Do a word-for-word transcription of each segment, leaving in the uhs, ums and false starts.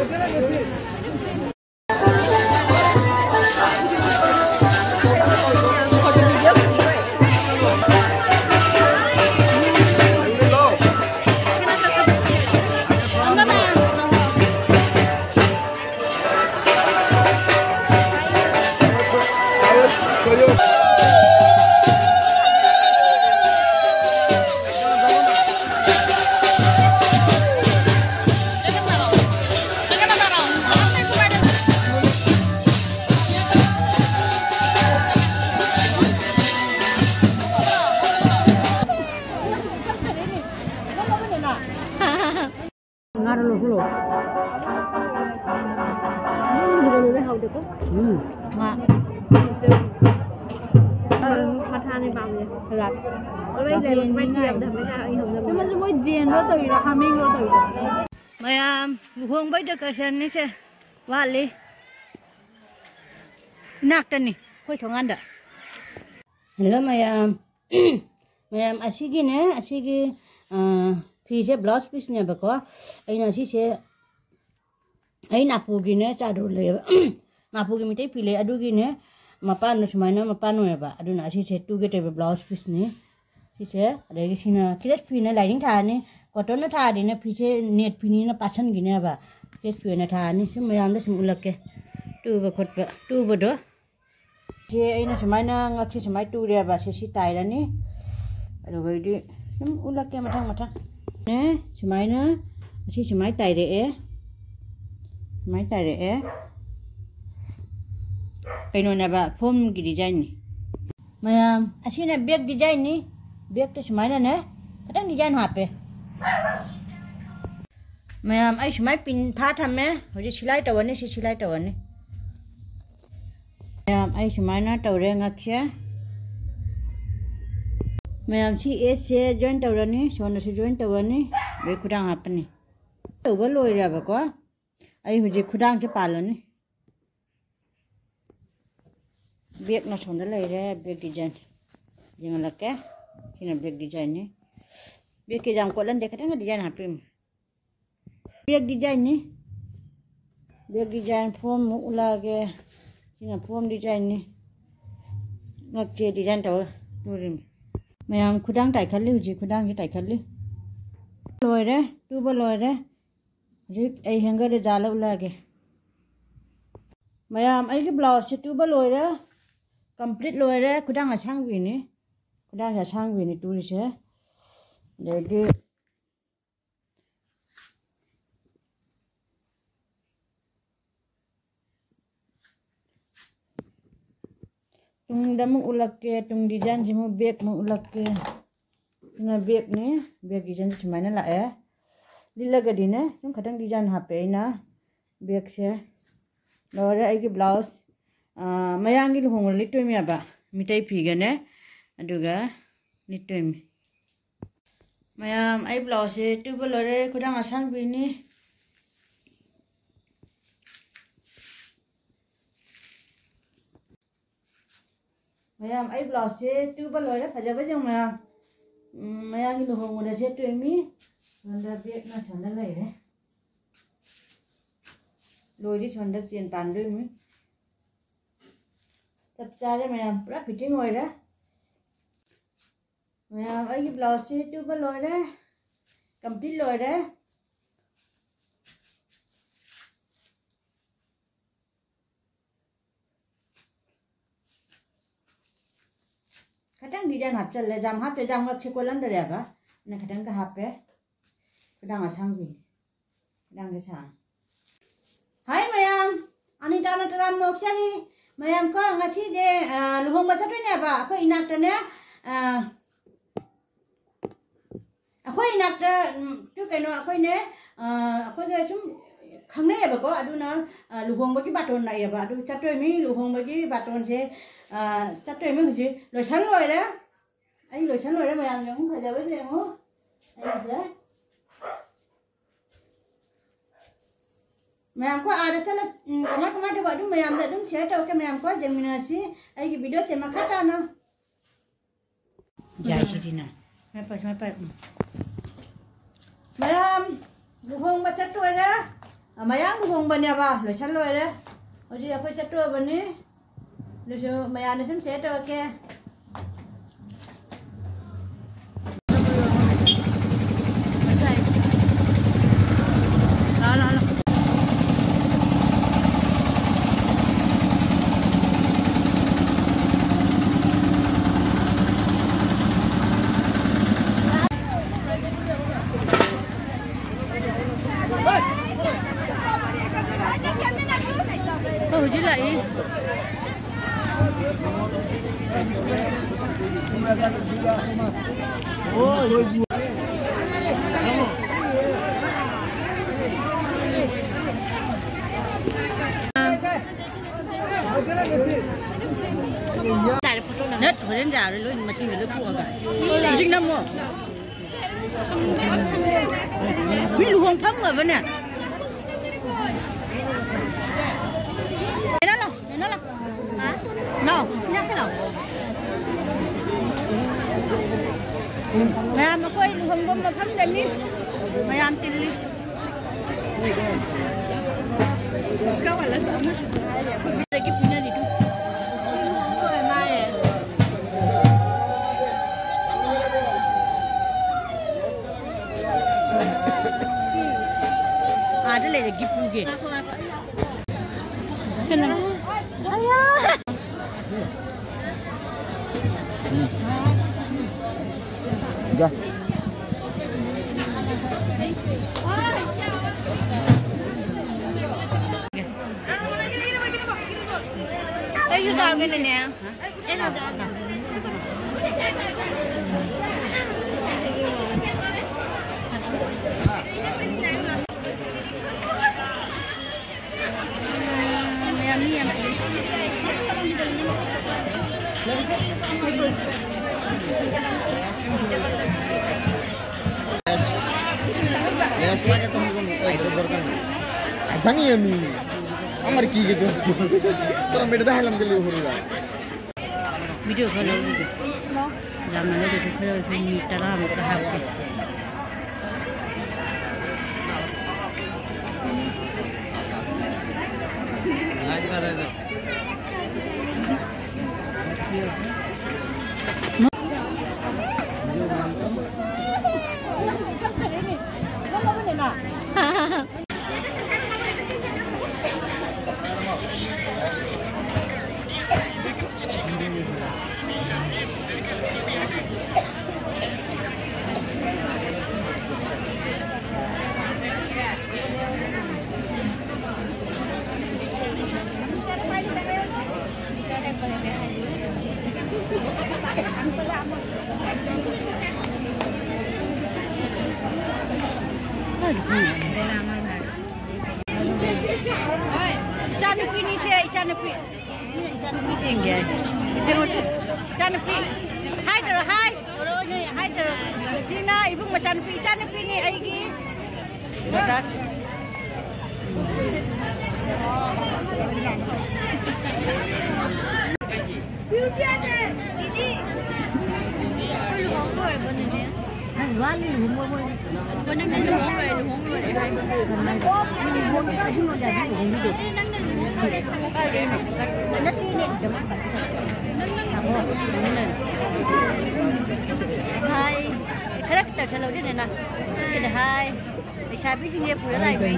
Mayam, luhung bay de kasan ni se, wali. Nak tani, koi thongan da. Hello mayam, mayam asigi ne, asigi fi se blouse piece ne bako, ay nasi se, ay napugi ne chadu le, napugi mitai pile adu gi ne, mapan no semana mapan no ba, adu nasi se tu gete blouse piece ne, si se, ada gi sina, kilas pi ne lining tha ne. Kotor na tha di na pise net pini na pasan gini apa kes pie na tha ni semua yang dah semua ulak ke tu berkot ber tu berdo je ini semai na ngak si semai tu dia ba si si tai dah ni aduh gede semua ulak ke matang matang ne semai na si semai tai deh eh semai tai deh eh kaino na ba form ki design ni mayam asyik na bag design ni bag tu semai na ne kadang design apa Mayam ay semai pin pha tham me hoji silai taw ni si silai taw ni mayam ay semai na taw re ngak sia mayam si es se join taw ni sona si join taw ni be khudang ap ni taw ba loi ra ba ko ay hoji khudang che pal ni bek na sona lai re bek design jeng la ke kina bek design ni bek ke jam ko lan de kadang design hapim beg design ni beg design form ula ke kina form design ni ngak che design taw turim mayam khudang tai khali uji khudang ki tai khali loi re tu ba loi re rik ai hanger de jala ula ke mayam ai ki blouse se tu ba loi re complete loi re khudang a sang wi ni khudang a sang wi ni tu ri se de de tung dah mu ulak ke tung design semua beg mu ulak ke na beg ni beg design semua na lah ya lila gadi ne tung kadang design hape na beg se lora ai ki blouse mayang gi luhung li tu mi aba mitai piga ne aduga ni tu mi mayam ai blouse se tu bolore kudang asang bini mayam ai blouse se tu ba loi ra phaja ba jong mayam mayang gi luhung ora se tu mi sonda bek na sonda lai re loi di sonda chen pan doi mi chap cha re mayam pura fitting hoi ra mayam ai gi blouse se tu ba loi ra complete loi ra kadang design hap chal le jam hap pe jam ngak che kolan da ya ba na kadang ka hap pe kadang asang bi kadang ke sa hai mayam ani ta na tram nok chani mayam ko ngasi de luhong ba satwe ne ba ko inak ta ne ko inak ta tu kai no ko ne ko ge sum khangne ba ko aduna luhong ba ki baton na ya ba adu chatwe mi luhong ba ki baton se chắc trời mới gì rồi sắn rồi đó anh rồi sắn rồi đó mà làm không phải giờ với gì không anh sẽ mà làm có à đó chắc là có mắt có mắt cho vợ đúng mà làm được đúng sẽ cho cái mà làm có giờ mình là xí anh cái video sẽ mà khác ra nó dài gì đi nè mấy phải mấy phải mà làm được không mà chắc rồi đó mà ăn không bên nhà bà rồi sẵn rồi đấy ở đây phải sắp rồi bên này rồi mày ăn nó sẽ cho kia đó đó ừ chứ lại ôi nết hồi đến già rồi luôn mà chỉ người lớn buồn cả dính năm rồi ví dụ không thấm rồi bên nè nó là nó là hả no nhắc cái nào mày làm nó quay không không nó thấm đến đi mày làm tiền đi các bạn lấy sẵn hết đây cái pin này đi à đây là cái pin kia cái này ayah Dạ. Em chưa chọn cái này nè. Em nào chọn? Em đi em. Ya selagi teman-teman itu berkan. Apa nih ya mi? Amar ki gitu. Terus beda dah dalam kali huruf. Video kalau itu. Zaman itu kalau ini cara mereka habis. Lagi ada. Ikan api ni saya ikan api. Ini ikan api tinggi. Jangan ikan api. Hai terus hai. Orang ni hai terus. Cina ibu macam api ikan api ni lagi. Betul. Beauty ada. Didi. Lu hong rồi bên này nè. Anh bán đi hùng rồi. Con đang ăn hùng rồi, hùng rồi để hai. Anh hùng cái hùng nó dài đi hùng đi được. Hai, cái kita kalau dia nena, kita hai, sabi sini pula lagi.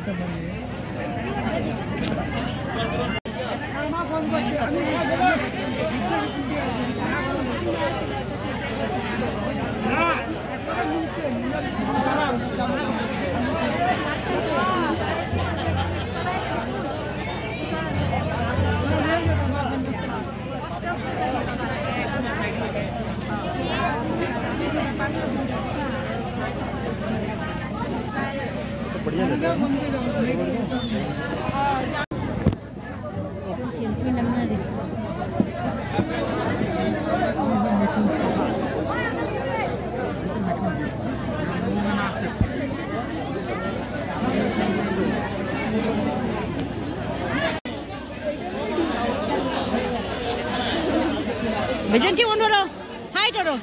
Bây giờ chưa đâu, hai rồi,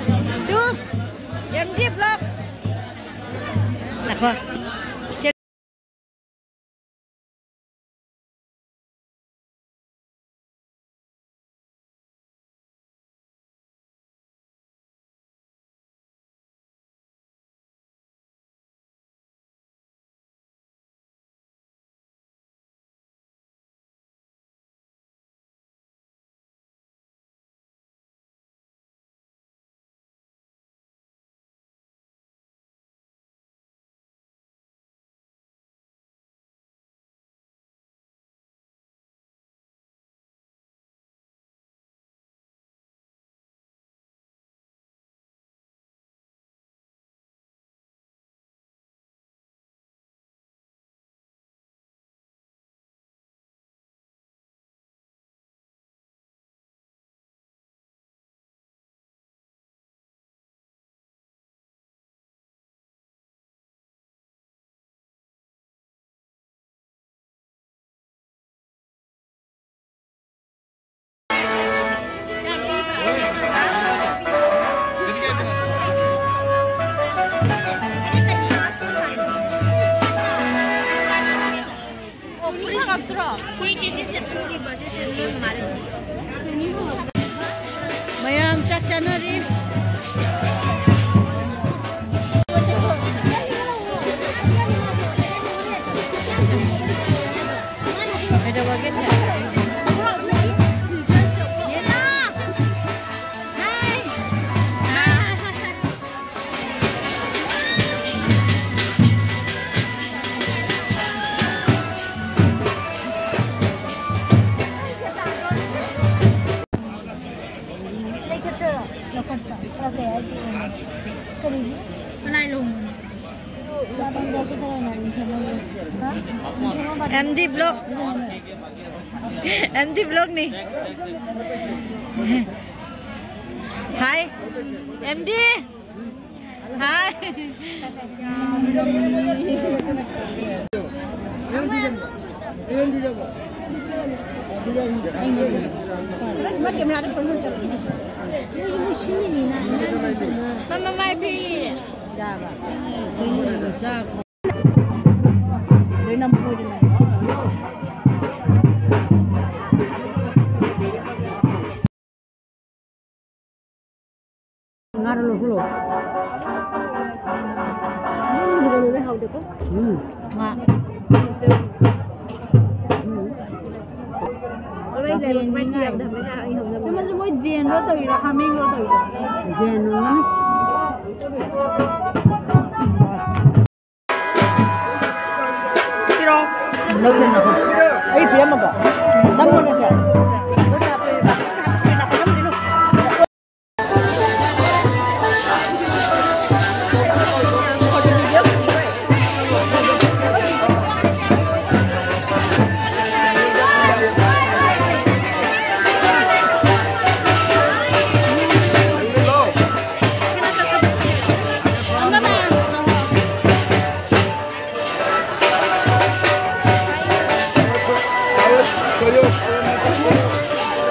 chưa, em tiếp vlog, là không. Mayam cak canari. Ada bagian M D vlog M D vlog nih. Hai M D. Hai. Mama mai pi. Dari enam puluh din. Ngar lo lo. Hmm, udah udah hau deh kok. Hmm. Mak. Ôi đây là quay nhiều thật mới là anh hùng. Nhưng mà mỗi gen nó tùy là ham mình nó tùy. Gen nó. Kiro. Đâu lên nào không? Ấy phía mà bỏ. Đâm luôn này kìa. Yo, yo.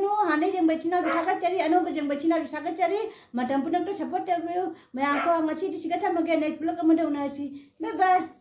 ꯀꯥꯎꯕꯤꯒꯅꯨ ꯍꯥꯟꯅ ꯌꯦꯡꯕ ꯏꯆꯤꯟꯅꯥꯎ ꯊꯥꯒꯠꯆꯔꯤ ꯑꯅꯧꯕ ꯌꯦꯡꯕ ꯏꯆꯤꯟꯅꯥꯎ ꯊꯥꯒꯠꯆꯔꯤ ꯃꯇꯝ ꯄꯨꯝꯅꯃꯛꯇ support ꯇꯧꯕꯤꯌꯨ ꯃꯌꯥꯝ ꯀꯣ ꯉꯁꯤꯗꯤ ꯁꯤꯒ ꯊꯝꯃꯒꯦ ꯅꯦꯛꯁ ꯕ꯭ꯂꯣꯛ ꯑꯃꯗ ꯎꯅꯔꯁꯤ ꯕꯥꯏ ꯕꯥꯏ